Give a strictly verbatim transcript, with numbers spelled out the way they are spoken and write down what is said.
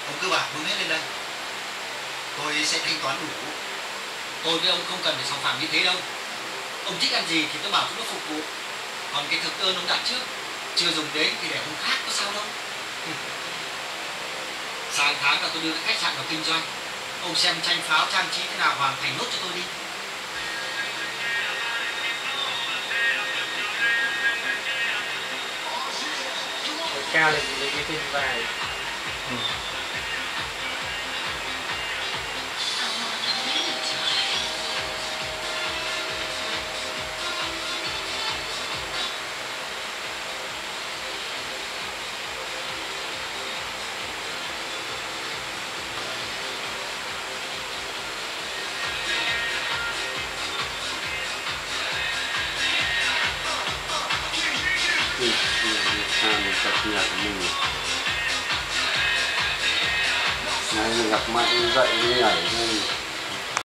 Ông cứ bảo đúng hết lên đây. Tôi sẽ thanh toán đủ. Tôi với ông không cần phải sòng phẳng như thế đâu. Ông thích ăn gì thì tôi bảo chúng nó phục vụ. Còn cái thực đơn ông đặt trước, chưa dùng đến thì để hôm khác có sao đâu. Sang tháng là tôi đưa cái khách sạn vào kinh doanh. Ông xem tranh pháo trang trí thế nào hoàn thành nốt cho tôi đi. Cao lên lấy cái trên vai. Ừ. Mình tập nhạc của mình này, mình gặp Mạnh dậy nhảy thôi.